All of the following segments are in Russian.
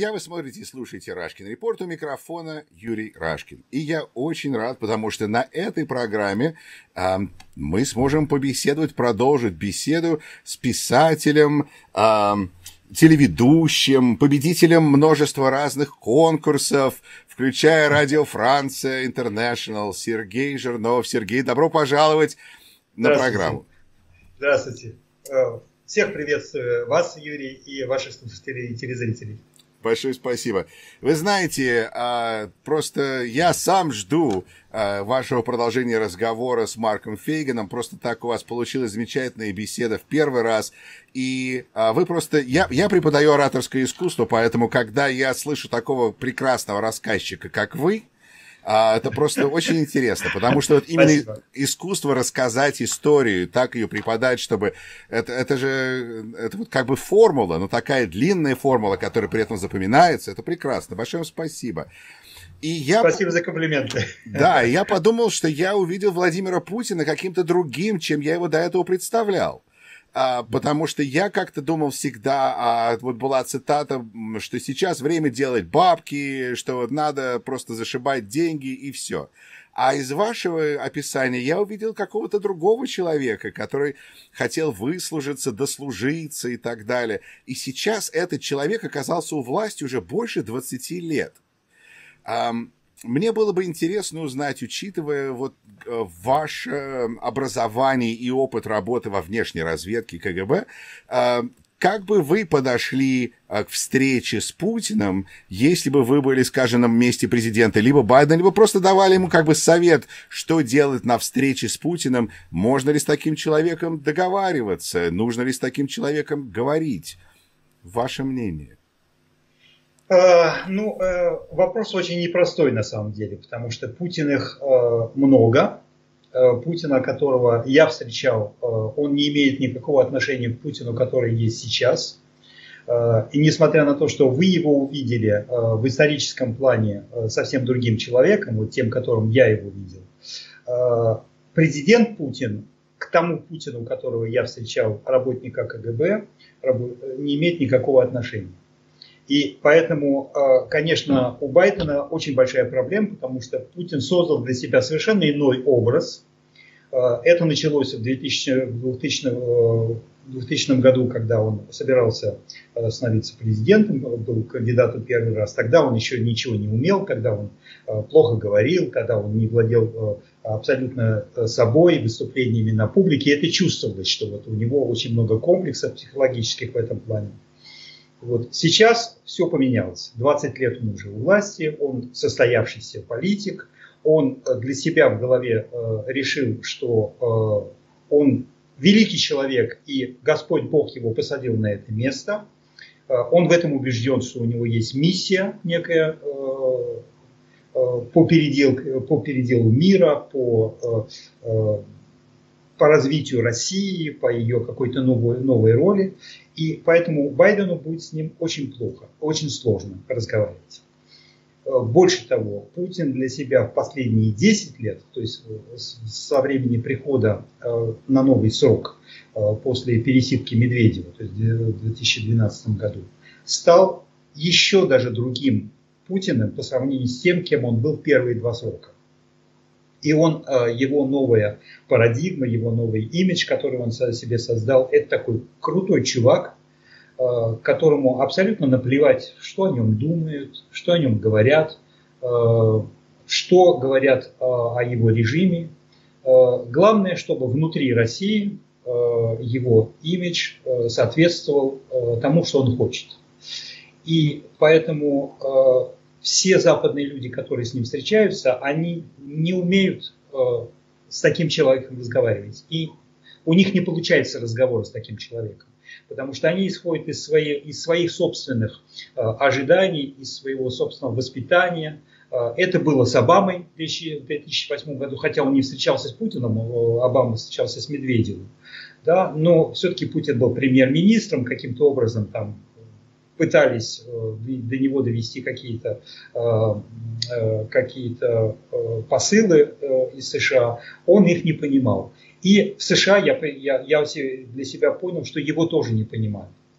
друзья, вы смотрите и слушаете Рашкин Репорт, у микрофона Юрий Рашкин. И я очень рад, потому что на этой программе мы сможем побеседовать, продолжить беседу с писателем, телеведущим, победителем множества разных конкурсов, включая Радио Франция Интернешнл, Сергей Жирнов. Сергей, добро пожаловать на программу. Здравствуйте. Всех приветствую, вас, Юрий, и ваших слушателей и телезрителей. Большое спасибо. Вы знаете, просто я сам жду вашего продолжения разговора с Марком Фейгином. Просто так у вас получилась замечательная беседа в первый раз. И вы просто... Я преподаю ораторское искусство, поэтому, когда я слышу такого прекрасного рассказчика, как вы, это просто очень интересно, потому что вот именно искусство рассказать историю, так ее преподать, чтобы... Это вот как бы формула, но такая длинная формула, которая при этом запоминается, это прекрасно. Большое вам спасибо. Спасибо за комплименты. Да, я подумал, что я увидел Владимира Путина каким-то другим, чем я его до этого представлял. Потому что я как-то думал всегда, вот была цитата, что сейчас время делать бабки, что вот надо просто зашибать деньги и все. А из вашего описания я увидел какого-то другого человека, который хотел выслужиться, дослужиться и так далее. И сейчас этот человек оказался у власти уже больше 20 лет. Мне было бы интересно узнать, учитывая вот ваше образование и опыт работы во внешней разведке КГБ, как бы вы подошли к встрече с Путиным, если бы вы были, скажем, на месте президента либо Байдена, либо просто давали ему как бы совет, что делать на встрече с Путиным, можно ли с таким человеком договариваться, нужно ли с таким человеком говорить? Ваше мнение? Вопрос очень непростой на самом деле, потому что Путиных много. Путина, которого я встречал, он не имеет никакого отношения к Путину, который есть сейчас. И несмотря на то, что вы его увидели в историческом плане совсем другим человеком, вот тем, которым я его видел, президент Путин к тому Путину, которого я встречал, работника КГБ, не имеет никакого отношения. И поэтому, конечно, у Байдена очень большая проблема, потому что Путин создал для себя совершенно иной образ. Это началось в 2000 году, когда он собирался становиться президентом, был кандидатом первый раз. Тогда он еще ничего не умел, когда он плохо говорил, когда он не владел абсолютно собой, выступлениями на публике. И это чувствовалось, что вот у него очень много комплексов психологических в этом плане. Вот. Сейчас все поменялось. 20 лет он уже у власти, он состоявшийся политик, он для себя в голове решил, что он великий человек и Господь Бог его посадил на это место. Он в этом убежден, что у него есть миссия некая по переделу мира, по развитию России, по ее какой-то новой роли. И поэтому Байдену будет с ним очень плохо, очень сложно разговаривать. Больше того, Путин для себя в последние 10 лет, то есть со времени прихода на новый срок после пересидки Медведева, то есть в 2012 году, стал еще даже другим Путиным по сравнению с тем, кем он был в первые 2 срока. И его новая парадигма, его новый имидж, который он себе создал, это такой крутой чувак, которому абсолютно наплевать, что о нем думают, что о нем говорят, что говорят о его режиме. Главное, чтобы внутри России его имидж соответствовал тому, что он хочет. И поэтому все западные люди, которые с ним встречаются, они не умеют с таким человеком разговаривать. И у них не получается разговор с таким человеком. Потому что они исходят из своих собственных ожиданий, из своего собственного воспитания. Это было с Обамой в 2008 году, хотя он не встречался с Путиным, Обама встречался с Медведевым. Да, но все-таки Путин был премьер-министром, каким-то образом там пытались до него довести какие-то посылы из США, он их не понимал. И в США я для себя понял, что его тоже не понимают.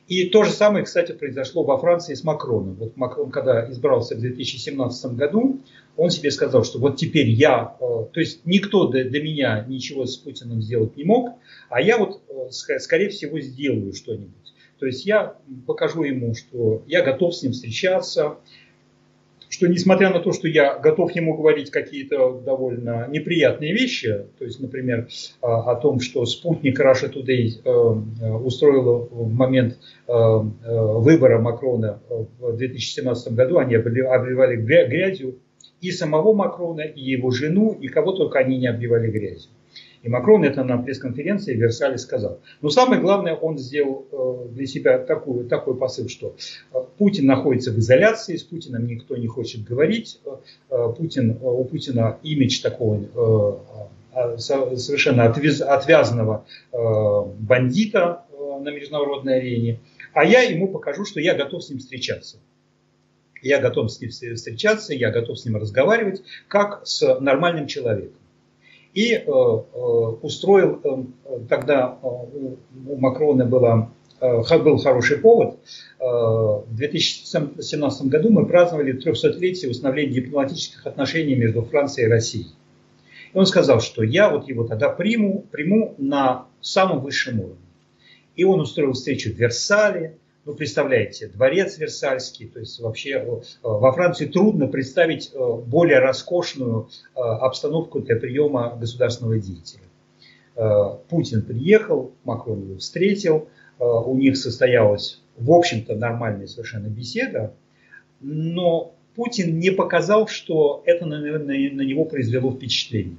И то же самое, кстати, произошло во Франции с Макроном. Вот Макрон, когда избрался в 2017 году, он себе сказал, что вот теперь я, то есть никто до меня ничего с Путиным сделать не мог, а я вот, скорее всего, сделаю что-нибудь. То есть я покажу ему, что я готов с ним встречаться, что несмотря на то, что я готов ему говорить какие-то довольно неприятные вещи, то есть, например, о том, что спутник Russia Today устроил в момент выбора Макрона в 2017 году, они обливали грязью и самого Макрона, и его жену, и кого только они не обливали грязью. И Макрон это на пресс-конференции в Версале сказал. Но самое главное, он сделал для себя такой посыл, что Путин находится в изоляции, с Путиным никто не хочет говорить. У Путина имидж такого совершенно отвязанного бандита на международной арене. А я ему покажу, что я готов с ним встречаться. Я готов с ним встречаться, я готов с ним разговаривать, как с нормальным человеком. И устроил, тогда у Макрона был хороший повод. В 2017 году мы праздновали 300-летие установления дипломатических отношений между Францией и Россией. И он сказал, что я вот его тогда приму на самом высшем уровне. И он устроил встречу в Версале. Ну, представляете, дворец Версальский, то есть вообще во Франции трудно представить более роскошную обстановку для приема государственного деятеля. Путин приехал, Макрон его встретил, у них состоялась, в общем-то, нормальная совершенно беседа, но Путин не показал, что это, наверное, на него произвело впечатление.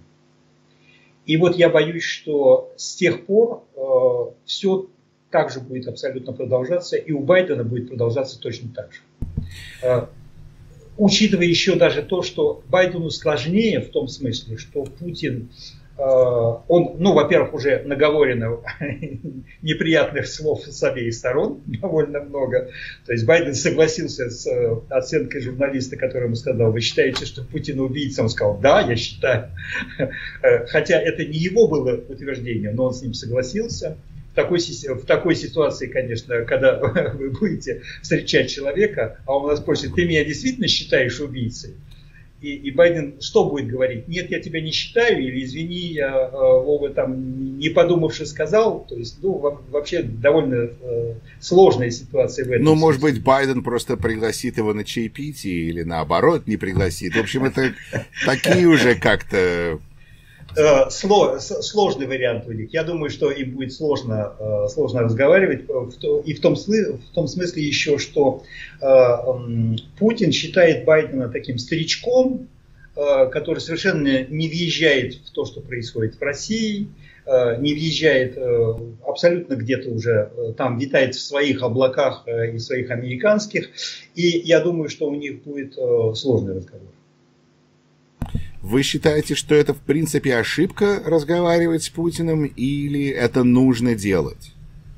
И вот я боюсь, что с тех пор все также будет абсолютно продолжаться, и у Байдена будет продолжаться точно так же. Учитывая еще даже то, что Байдену сложнее в том смысле, что Путин, он, ну, во-первых, уже наговорено неприятных слов с обеих сторон, довольно много. То есть Байден согласился с оценкой журналиста, который ему сказал: вы считаете, что Путин убийца? Он сказал: да, я считаю. Хотя это не его было утверждение, но он с ним согласился. В такой ситуации, конечно, когда вы будете встречать человека, а он вас спросит: ты меня действительно считаешь убийцей? И Байден что будет говорить? Нет, я тебя не считаю, или извини, я Вова там не подумавши сказал. То есть, ну, вообще довольно сложная ситуация в этом. Ну, может быть, Байден просто пригласит его на чаепитие, или наоборот не пригласит. В общем, это такие уже как-то... Сложный вариант у них. Я думаю, что им будет сложно разговаривать. И в том смысле еще, что Путин считает Байдена таким старичком, который совершенно не въезжает в то, что происходит в России, не въезжает абсолютно где-то уже, там витает в своих облаках и своих американских. И я думаю, что у них будет сложный разговор. Вы считаете, что это в принципе ошибка разговаривать с Путиным, или это нужно делать?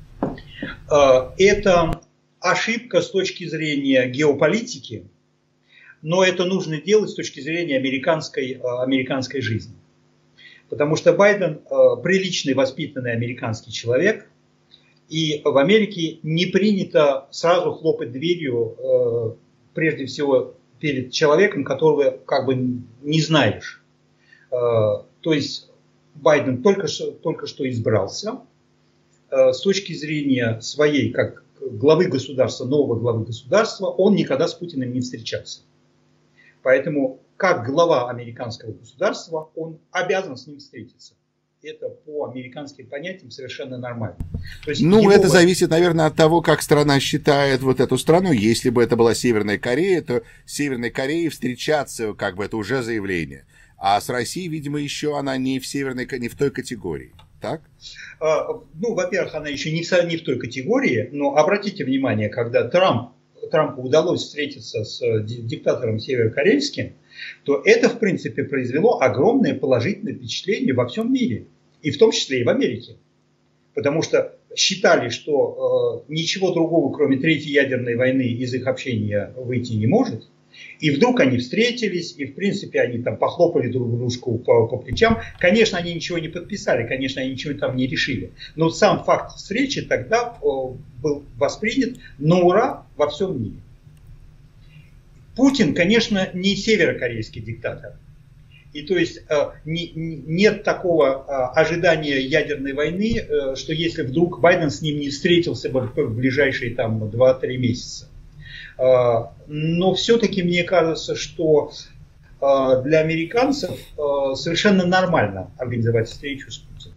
Это ошибка с точки зрения геополитики, но это нужно делать с точки зрения американской жизни. Потому что Байден приличный, воспитанный американский человек, и в Америке не принято сразу хлопать дверью, прежде всего, перед человеком, которого как бы не знаешь. То есть Байден только что избрался. С точки зрения своей, как главы государства, нового главы государства, он никогда с Путиным не встречался. Поэтому, как глава американского государства, он обязан с ним встретиться. Это по американским понятиям совершенно нормально. То есть это зависит, наверное, от того, как страна считает вот эту страну. Если бы это была Северная Корея, то с Северной Кореей встречаться, как бы, это уже заявление. А с Россией, видимо, еще она не в той категории. Так? Ну, во-первых, она еще не в той категории, но обратите внимание, когда Трампу удалось встретиться с диктатором северокорейским, то это, в принципе, произвело огромное положительное впечатление во всем мире, и в том числе и в Америке. Потому что считали, что ничего другого, кроме третьей ядерной войны, из их общения выйти не может. И вдруг они встретились, и в принципе они там похлопали друг дружку по плечам. Конечно, они ничего не подписали, конечно, они ничего там не решили. Но сам факт встречи тогда был воспринят на ура во всем мире. Путин, конечно, не северокорейский диктатор. И то есть нет такого ожидания ядерной войны, что если вдруг Байден с ним не встретился бы в ближайшие там 2-3 месяца. Но все-таки мне кажется, что для американцев совершенно нормально организовать встречу с Путиным.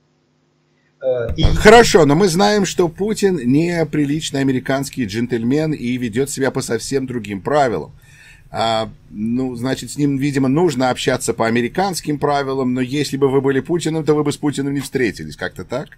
Хорошо, но мы знаем, что Путин не приличный американский джентльмен и ведет себя по совсем другим правилам. Ну, значит, с ним, видимо, нужно общаться по американским правилам, но если бы вы были Путиным, то вы бы с Путиным не встретились. Как-то так?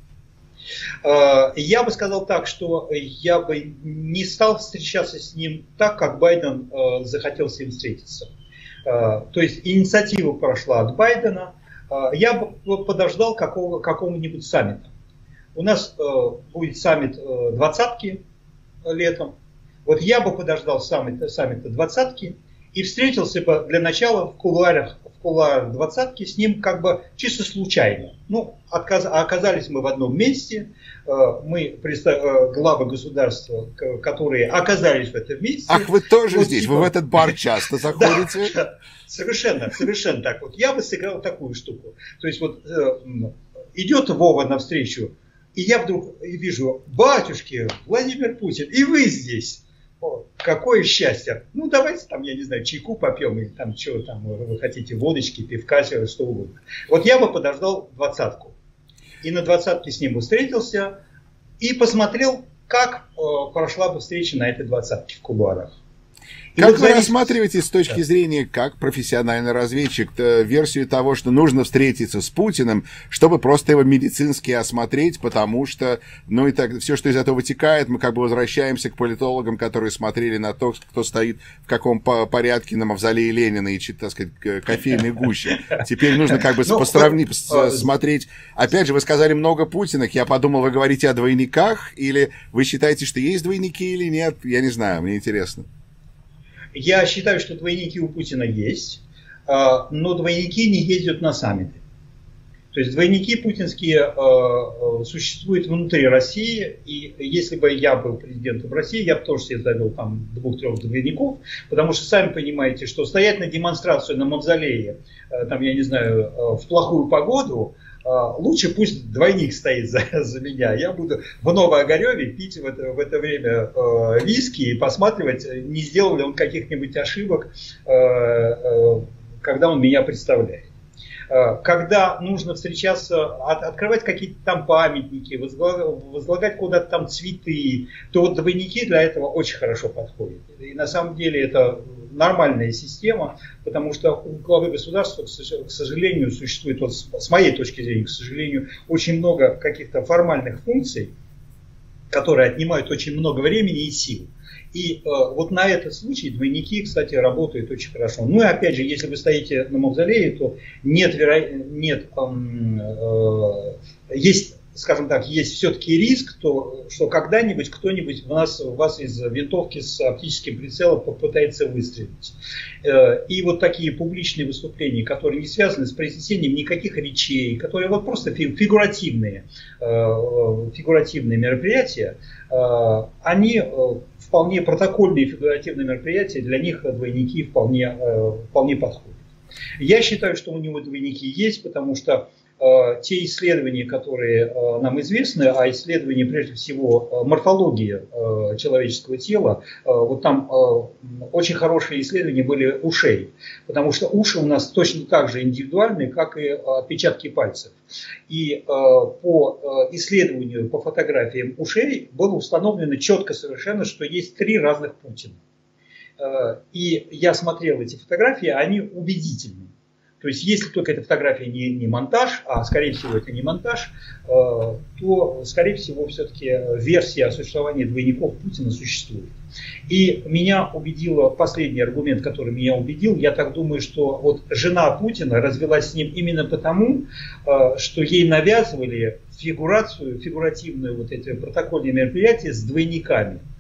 Я бы сказал так, что я бы не стал встречаться с ним так, как Байден захотел с ним встретиться. То есть инициатива прошла от Байдена. Я бы подождал какого-нибудь саммита. У нас будет саммит двадцатки летом. Вот я бы подождал саммита двадцатки и встретился бы для начала в кулуарах двадцатки с ним как бы чисто случайно. Ну, оказались мы в одном месте, мы главы государства, которые оказались в этом месте. Ах, вы тоже вот, здесь, типа... вы в этот бар часто заходите? Да, совершенно так. Вот я бы сыграл такую штуку. То есть вот идет Вова навстречу, и я вдруг вижу: батюшки, Владимир Путин, и вы здесь. О, какое счастье. Ну, давайте там, я не знаю, чайку попьем, или там, что там вы хотите, водочки, пивка, что угодно. Вот я бы подождал двадцатку. И на двадцатке с ним бы встретился и посмотрел, как прошла бы встреча на этой двадцатке в кулуарах. Как вы рассматриваете с точки зрения, как профессиональный разведчик, версию того, что нужно встретиться с Путиным, чтобы просто его медицински осмотреть, потому что, ну и так, все, что из этого вытекает, мы как бы возвращаемся к политологам, которые смотрели на то, кто стоит в каком порядке на мавзолее Ленина и, так сказать, кофейной гуще. Теперь нужно как бы посравнить, смотреть. Опять же, вы сказали много Путиных, я подумал, вы говорите о двойниках, или вы считаете, что есть двойники или нет? Я не знаю, мне интересно. Я считаю, что двойники у Путина есть, но двойники не ездят на саммиты. То есть двойники путинские существуют внутри России, и если бы я был президентом России, я бы тоже себе завел там 2-3 двойников, потому что сами понимаете, что стоять на демонстрацию на мавзолее, там, я не знаю, в плохую погоду, лучше пусть двойник стоит за меня. Я буду в Новоогареве пить в это время виски и посматривать, не сделал ли он каких-нибудь ошибок, когда он меня представляет. Когда нужно встречаться, открывать какие-то там памятники, возлагать куда-то там цветы, то вот двойники для этого очень хорошо подходят. И на самом деле это нормальная система, потому что у главы государства, к сожалению, существует, вот с моей точки зрения, к сожалению, очень много каких-то формальных функций, которые отнимают очень много времени и сил. И вот на этот случай двойники, кстати, работают очень хорошо. Ну и опять же, если вы стоите на мавзолее, то есть, скажем так, есть все-таки риск, что когда-нибудь кто-нибудь вас из винтовки с оптическим прицелом попытается выстрелить. И вот такие публичные выступления, которые не связаны с произнесением никаких речей, которые вот просто фигуративные мероприятия, они вполне протокольные фигуративные мероприятия, для них двойники вполне подходят. Я считаю, что у него двойники есть, потому что те исследования, которые нам известны, а исследования прежде всего морфологии человеческого тела, вот там очень хорошие исследования были ушей, потому что уши у нас точно так же индивидуальны, как и отпечатки пальцев. И по исследованию, по фотографиям ушей было установлено четко совершенно, что есть 3 разных Путина. И я смотрел эти фотографии, они убедительны. То есть, если только эта фотография не монтаж, а скорее всего это не монтаж, то, скорее всего, все-таки версия о существовании двойников Путина существует. И меня убедило, последний аргумент, который меня убедил, я так думаю, что вот жена Путина развелась с ним именно потому, что ей навязывали фигуративное вот эти протокольные мероприятия с двойниками.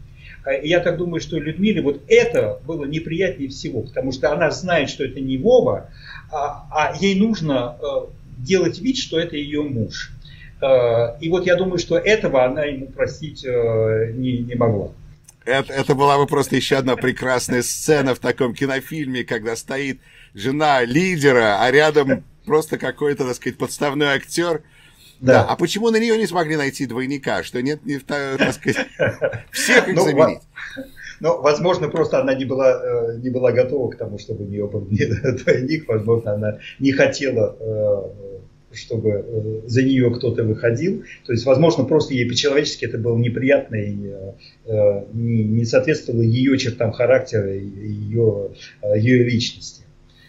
Я так думаю, что Людмиле вот это было неприятнее всего, потому что она знает, что это не Вова, а ей нужно делать вид, что это ее муж. И вот я думаю, что этого она ему простить не могла. Это была бы просто еще одна прекрасная сцена в таком кинофильме, когда стоит жена лидера, а рядом просто какой-то, так сказать, подставной актер. Да. А почему на нее не смогли найти двойника? Что нет, так сказать, всех их заменить? Ну, возможно, просто она не была готова к тому, чтобы у нее был двойник. Возможно, она не хотела, чтобы за нее кто-то выходил. То есть, возможно, просто ей по-человечески это было неприятно и не соответствовало ее чертам характера и ее личности.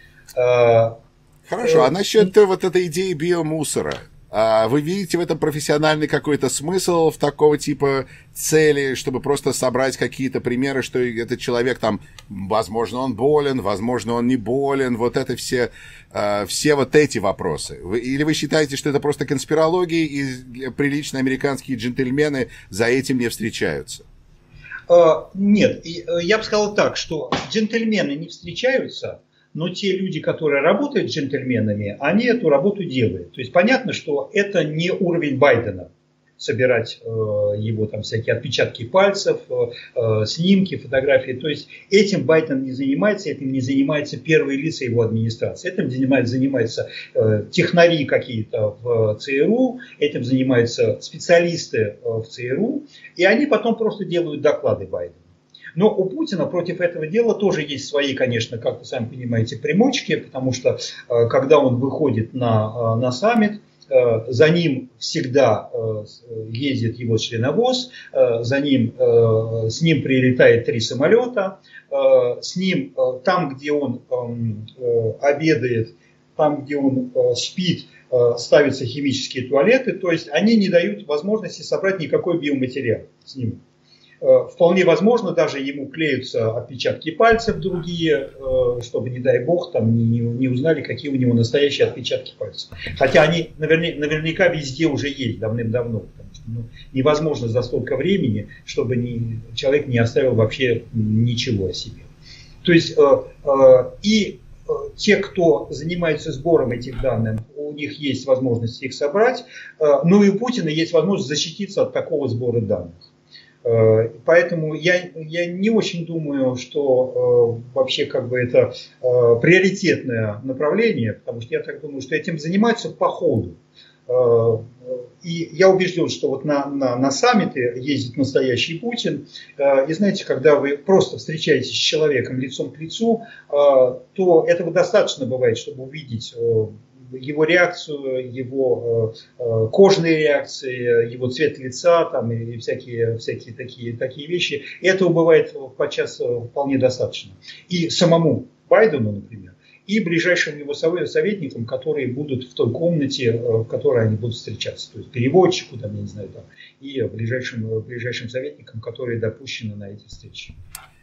Хорошо, а насчет вот этой идеи биомусора? Вы видите в этом профессиональный какой-то смысл в такого типа цели, чтобы просто собрать какие-то примеры, что этот человек там, возможно, он болен, возможно, он не болен, вот это все вот эти вопросы? Или вы считаете, что это просто конспирология, и приличные американские джентльмены за этим не встречаются? Нет, я бы сказал так, что джентльмены не встречаются, но те люди, которые работают с джентльменами, они эту работу делают. То есть понятно, что это не уровень Байдена. Собирать его там всякие отпечатки пальцев, снимки, фотографии. То есть этим Байден не занимается, этим не занимаются первые лица его администрации. Этим занимаются технари какие-то в ЦРУ, этим занимаются специалисты в ЦРУ, и они потом просто делают доклады Байдену. Но у Путина против этого дела тоже есть свои, конечно, как вы сами понимаете, примочки, потому что когда он выходит на саммит, за ним всегда ездит его членовоз, с ним прилетает 3 самолета, с ним там, где он обедает, там, где он спит, ставятся химические туалеты, то есть они не дают возможности собрать никакой биоматериал с ним. Вполне возможно, даже ему клеются отпечатки пальцев другие, чтобы, не дай бог, там не узнали, какие у него настоящие отпечатки пальцев. Хотя они наверняка везде уже есть давным-давно. Потому что невозможно за столько времени, чтобы человек не оставил вообще ничего о себе. То есть и те, кто занимается сбором этих данных, у них есть возможность их собрать, но и у Путина есть возможность защититься от такого сбора данных. Поэтому я не очень думаю, что вообще как бы это приоритетное направление, потому что я так думаю, что этим занимаются по ходу. И я убежден, что вот на саммиты ездит настоящий Путин. И знаете, когда вы просто встречаетесь с человеком лицом к лицу, то этого достаточно бывает, чтобы увидеть его реакцию, его кожные реакции, его цвет лица там, и всякие такие вещи. И этого бывает подчас вполне достаточно. И самому Байдену, например, и ближайшим его советникам, которые будут в той комнате, в которой они будут встречаться. То есть переводчику, там, я не знаю, там, и ближайшим советникам, которые допущены на эти встречи.